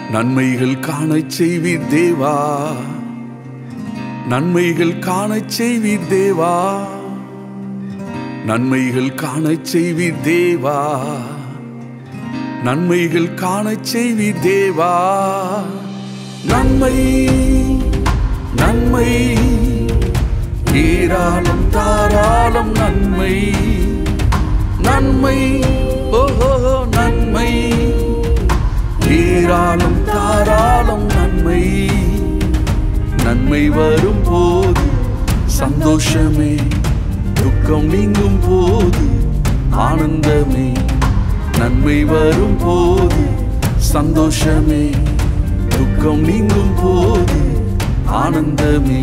நன்மைகள் காணச் செய்வீர் தேவா, நன்மைகள் காணச் செய்வீர் தேவா, நன்மைகள் காணச் செய்வீர் தேவா, நன்மைகள் காணச் செய்வீர் தேவா. நன்மை நன்மை ஏராளம் தாராளம் நன்மை, நன்மை ஓஹோ நன்மை ஏராளம் தாராளம் நன்மை. நன்மை வரும் போது சந்தோஷமே, துக்கம் நீங்கும் போது ஆனந்தமே. நன்மை வரும் போது சந்தோஷமே, துக்கம் நீங்கும் போது ஆனந்தமே.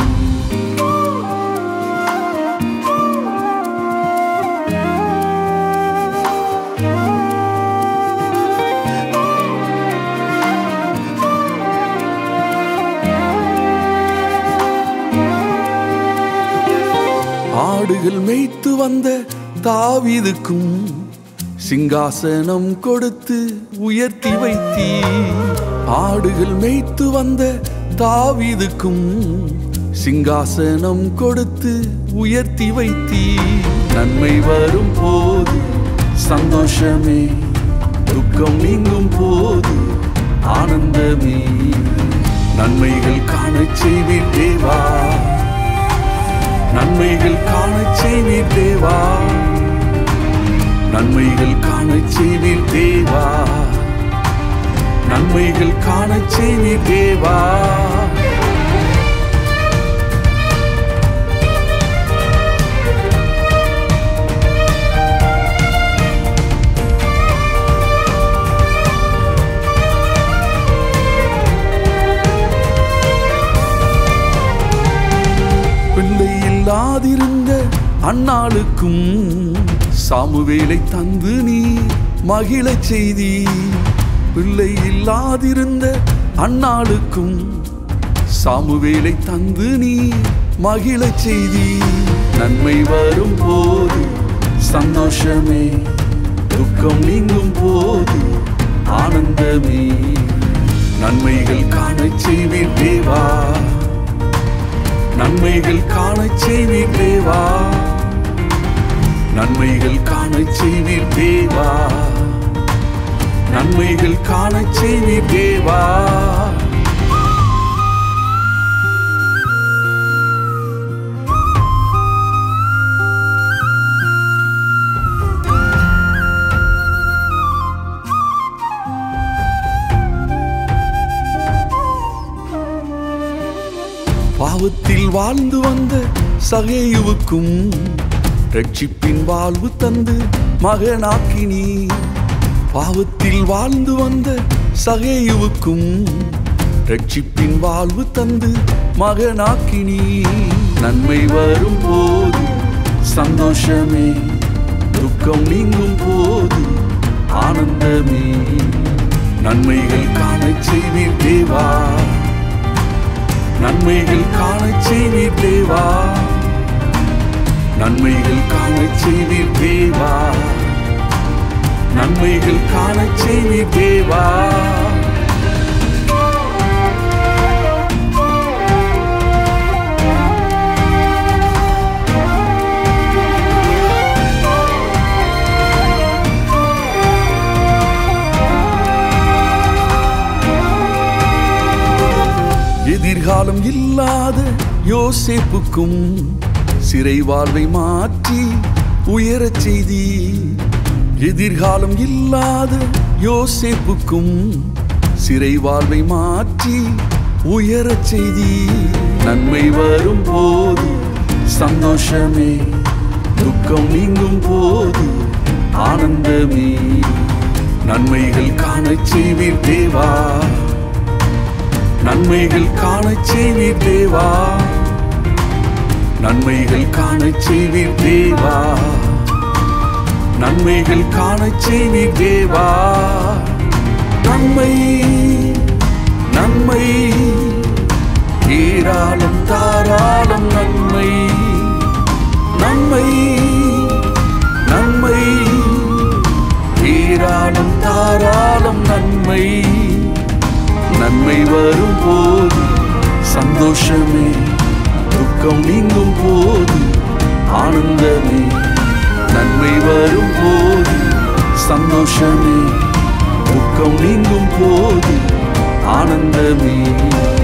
ஆடுகள் மேய்த்து வந்த தாவீதுக்கும் சிங்காசனம் கொடுத்து உயர்த்தி வைத்தீர். ஆடுகள் மேய்த்து வந்த தாவீதுக்கும் சிங்காசனம் கொடுத்து உயர்த்தி வைத்தீர். நன்மை வரும் போது சந்தோஷமே, துக்கம் நீங்கும் போது ஆனந்தமே. நன்மைகள் காணச் செய்வீர் தேவா, நன்மைகள் காணச் செய்வீர் தேவா, நன்மைகள் காணச் செய்வீர் தேவா, நன்மைகள் காணச் செய்வீர் தேவா. பிள்ளை இல்லாதிருந்த அன்னாளுக்கும் சாமுவேலை தந்து நீ மகிழச் செய்தி. பிள்ளை இல்லாதிருந்த அன்னாளுக்கும் சாமுவேலை தந்து நீ மகிழச் செய்தி. நன்மை வரும் போது சந்தோஷமே, துக்கம் நீங்கும் போது ஆனந்தமே. நன்மைகள் காணச் செய்வீர் தேவா, நன்மைகள் காணச் செய்வீர் தேவா, நன்மைகள் காணச் செய்வீர் தேவா, நன்மைகள் காணச் செய்வீர் தேவா. பாவத்தில் வாழ்ந்து வந்த சகேயுவுக்கும் ரட்சிப்பின் வாழ்வு தந்து மகனாக்கினி. பாவத்தில் வாழ்ந்து வந்த சகேயுவுக்கும் ரட்சிப்பின் வாழ்வு தந்து மகனாக்கினி. நன்மை வரும் போது சந்தோஷமே, துக்கம் நீங்கும் போது ஆனந்தமே. நன்மைகள் காணச் செய்வீர் தேவா, நன்மைகள் காணச் செய்வீர் தேவா, நன்மைகள் காணச் செய்வீர் தேவா, நன்மைகள் காணச் செய்வீர் தேவா. எதிர்காலம் இல்லாத யோசேப்புக்கும் சிறை வாழ்வை மாற்றி உயரச் செய்தி. எதிர்காலம் இல்லாத யோசேப்புக்கும் சிறை வாழ்வை மாற்றி உயரச் செய்தி. நன்மை வரும் போது சந்தோஷமே, துக்கம் நீங்கும் போது ஆனந்தமே. நன்மைகள் காணச் செய்வீர் தேவா, நன்மைகள் காணச் செய்வீர் தேவா, நன்மைகள் காணச் செய்வீர் தேவா, நன்மைகள் காணச் செய்வீர் தேவா. நன்மை நன்மை ஏராளம் தாராளம் நன்மை, நன்மை நன்மை ஏராளம் தாராளம் நன்மை. சந்தோஷமே, துக்கம் நீங்கும் போது ஆனந்தமே, நன்மை வரும் போது சந்தோஷமே, துக்கம் நீங்கும் போது ஆனந்தமே.